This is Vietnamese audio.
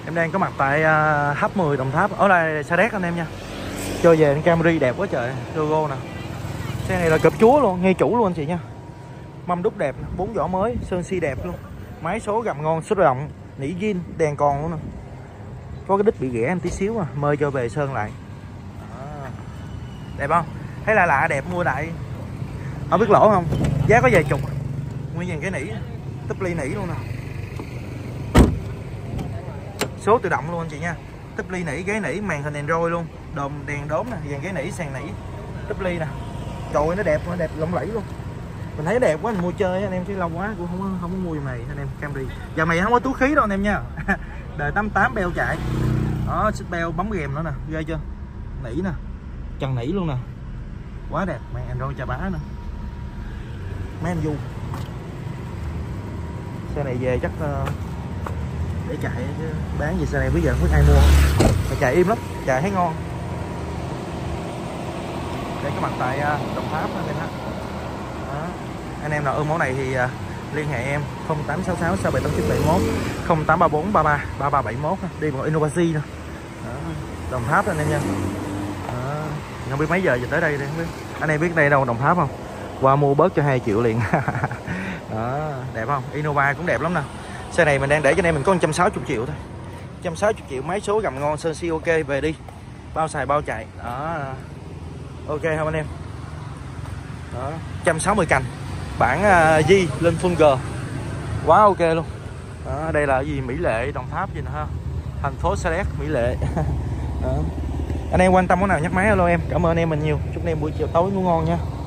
Em đang có mặt tại H10 Đồng Tháp. Ở đây xe đét anh em nha. Cho về Camry đẹp quá trời. Logo nè. Xe này là cụp chúa luôn, ngay chủ luôn anh chị nha. Mâm đúc đẹp, 4 vỏ mới, sơn si đẹp luôn. Máy số gầm ngon, số động, nỉ zin, đèn còn luôn nè. Có cái đít bị ghẻ em tí xíu à, mời cho về sơn lại. Đó. Đẹp không? Thấy là lạ đẹp mua đại. Không biết lỗ không? Giá có vài chục. Nguyên dàn cái nỉ, túp ly nỉ luôn nè. Số tự động luôn anh chị nha. Túp ly nỉ, ghế nỉ, màn hình Android luôn. Đồm đèn đốm nè, dàn ghế nỉ, sàn nỉ, túp ly nè. Trời ơi, nó đẹp lộng lẫy luôn. Mình thấy đẹp quá mình mua chơi anh em, chứ lâu quá cũng không có mua gì mày anh em. Camry giờ mày không có túi khí đâu anh em nha. Đời 88 beo chạy đó, xích beo bấm ghềm nữa nè, ghê chưa, nỉ nè, trần nỉ luôn nè, quá đẹp. Màn Android chà bá nè, mấy anh du xe này về chắc để chạy chứ bán gì xe này bây giờ không biết ai mua. Mà chạy im lắm, chạy thấy ngon. Đây có mặt tại Đồng Tháp anh em ha. Anh em nào ưa mẫu này thì liên hệ em 0866 678971 0834 33 3371 đi bằng Innovazi nè. Đồng Tháp anh em nha. Không biết mấy giờ tới đây không biết. Anh em biết đây đâu Đồng Tháp không? Qua mua bớt cho 2 triệu liền. Đó, đẹp không? Innova cũng đẹp lắm nè. Xe này mình đang để cho anh em mình có 160 triệu thôi. 160 triệu, máy số gầm ngon, sơn si ok, về đi. Bao xài bao chạy. Đó. Ok không anh em? Đó, 160 cành. Bản G lên full G. Quá ok luôn. Đó, đây là cái gì Mỹ Lệ Đồng Tháp gì nè ha. Thành phố Sa Đéc Mỹ Lệ. Đó. Anh em quan tâm món nào nhắc máy alo em. Cảm ơn anh em mình nhiều. Chúc anh em buổi chiều tối ngủ ngon nha.